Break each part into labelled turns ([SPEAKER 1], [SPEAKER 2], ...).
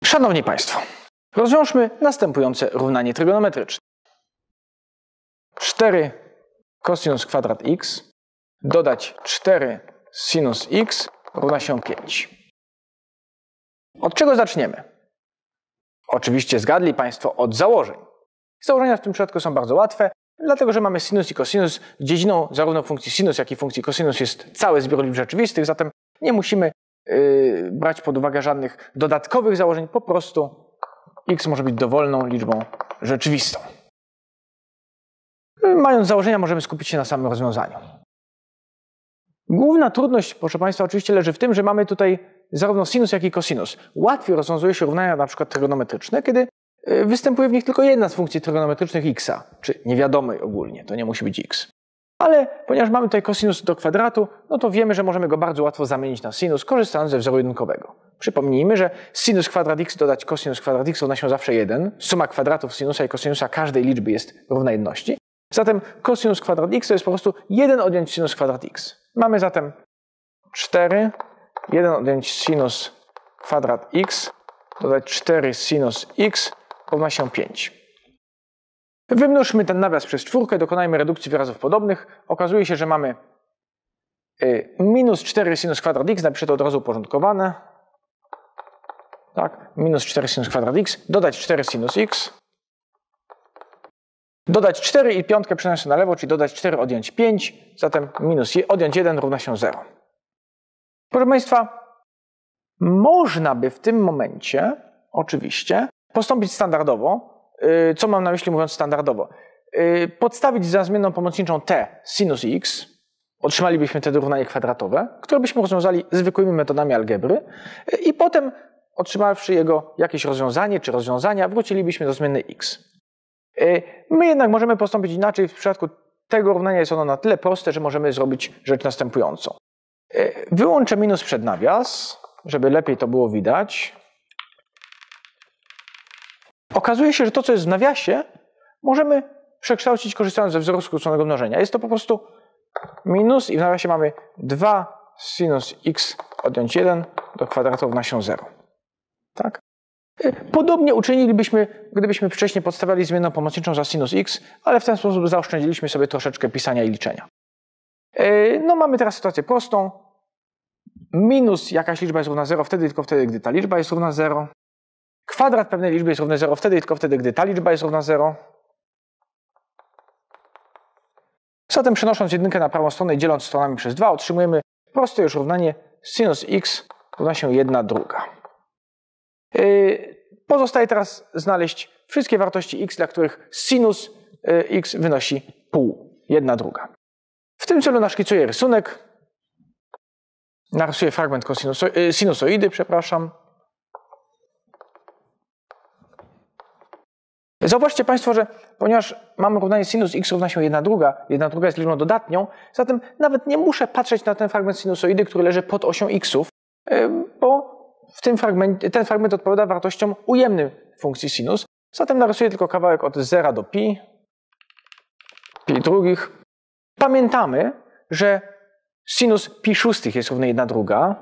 [SPEAKER 1] Szanowni Państwo, rozwiążmy następujące równanie trygonometryczne. 4 cosinus kwadrat x dodać 4 sinus x równa się 5. Od czego zaczniemy? Oczywiście zgadli Państwo od założeń. Założenia w tym przypadku są bardzo łatwe, dlatego że mamy sinus i cosinus. Dziedziną zarówno funkcji sinus, jak i funkcji cosinus jest cały zbiór liczb rzeczywistych, zatem nie musimy brać pod uwagę żadnych dodatkowych założeń, po prostu x może być dowolną liczbą rzeczywistą. Mając założenia, możemy skupić się na samym rozwiązaniu. Główna trudność, proszę Państwa, oczywiście leży w tym, że mamy tutaj zarówno sinus, jak i cosinus. Łatwiej rozwiązuje się równania na przykład trygonometryczne, kiedy występuje w nich tylko jedna z funkcji trygonometrycznych x, czy niewiadomej ogólnie, to nie musi być x. Ale ponieważ mamy tutaj cosinus do kwadratu, no to wiemy, że możemy go bardzo łatwo zamienić na sinus, korzystając ze wzoru jedynkowego. Przypomnijmy, że sinus kwadrat x dodać cosinus kwadrat x równa się zawsze 1. Suma kwadratów sinusa i kosinusa każdej liczby jest równa jedności. Zatem cosinus kwadrat x to jest po prostu 1 odjąć sinus kwadrat x. Mamy zatem 4, 1 odjąć sinus kwadrat x dodać 4 sinus x równa się 5. Wymnożmy ten nawias przez czwórkę, dokonajmy redukcji wyrazów podobnych. Okazuje się, że mamy minus 4 sinus kwadrat x, napiszę to od razu uporządkowane. Tak, minus 4 sinus kwadrat x, dodać 4 sinus x. Dodać 4 i piątkę przeniosę na lewo, czyli dodać 4 odjąć 5, zatem minus odjąć 1 równa się 0. Proszę Państwa, można by w tym momencie, oczywiście, postąpić standardowo. Co mam na myśli mówiąc standardowo? Podstawić za zmienną pomocniczą t sinus x, otrzymalibyśmy wtedy równanie kwadratowe, które byśmy rozwiązali zwykłymi metodami algebry i potem, otrzymawszy jego jakieś rozwiązanie czy rozwiązania, wrócilibyśmy do zmiennej x. My jednak możemy postąpić inaczej. W przypadku tego równania jest ono na tyle proste, że możemy zrobić rzecz następującą. Wyłączę minus przed nawias, żeby lepiej to było widać. Okazuje się, że to, co jest w nawiasie, możemy przekształcić korzystając ze wzoru skróconego mnożenia. Jest to po prostu minus i w nawiasie mamy 2 sinus x odjąć 1 do kwadratu równa się 0. Tak? Podobnie uczynilibyśmy, gdybyśmy wcześniej podstawiali zmienną pomocniczą za sinus x, ale w ten sposób zaoszczędziliśmy sobie troszeczkę pisania i liczenia. No mamy teraz sytuację prostą. Minus jakaś liczba jest równa 0 wtedy, tylko wtedy, gdy ta liczba jest równa 0. Kwadrat pewnej liczby jest równy 0 wtedy, tylko wtedy, gdy ta liczba jest równa 0. Zatem przenosząc jedynkę na prawą stronę i dzieląc stronami przez 2, otrzymujemy proste już równanie sinus x równa się 1/2. Pozostaje teraz znaleźć wszystkie wartości x, dla których sinus x wynosi pół, 1/2. W tym celu naszkicuję rysunek. Narysuję fragment sinusoidy, przepraszam. Zauważcie Państwo, że ponieważ mamy równanie sinus x równa się 1/2, 1/2 jest liczbą dodatnią, zatem nawet nie muszę patrzeć na ten fragment sinusoidy, który leży pod osią xów, bo ten fragment odpowiada wartościom ujemnym funkcji sinus. Zatem narysuję tylko kawałek od 0 do pi drugich. Pamiętamy, że sinus pi szóstych jest równy 1/2.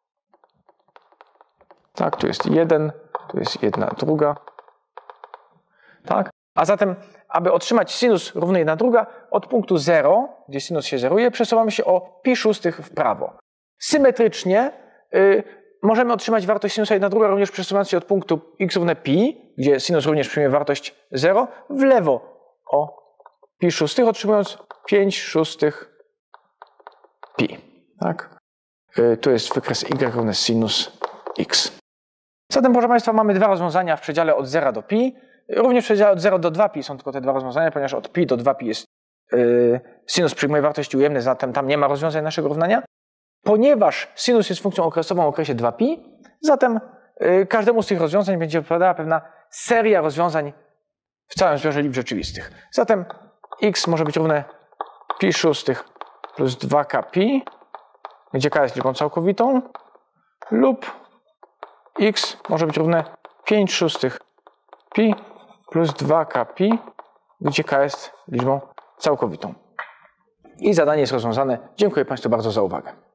[SPEAKER 1] Tak, tu jest 1, tu jest 1/2. Tak? A zatem, aby otrzymać sinus równy 1/2, od punktu 0, gdzie sinus się zeruje, przesuwamy się o pi szóstych w prawo. Symetrycznie możemy otrzymać wartość sinusa 1/2 również przesuwając się od punktu x równe pi, gdzie sinus również przyjmie wartość 0, w lewo o pi szóstych, otrzymując 5 szóstych pi. Tak? Tu jest wykres y równy sinus x. Zatem, proszę Państwa, mamy dwa rozwiązania w przedziale od 0 do pi. Również w przedziale od 0 do 2pi są tylko te dwa rozwiązania, ponieważ od pi do 2pi jest sinus przyjmuje wartości ujemne, zatem tam nie ma rozwiązań naszego równania. Ponieważ sinus jest funkcją okresową o okresie 2pi, zatem każdemu z tych rozwiązań będzie odpowiadała pewna seria rozwiązań w całym zbiorze liczb rzeczywistych. Zatem x może być równe pi szóstych plus 2k pi, gdzie k jest liczbą całkowitą, lub x może być równe 5 szóstych pi plus 2k pi, gdzie k jest liczbą całkowitą. I zadanie jest rozwiązane. Dziękuję Państwu bardzo za uwagę.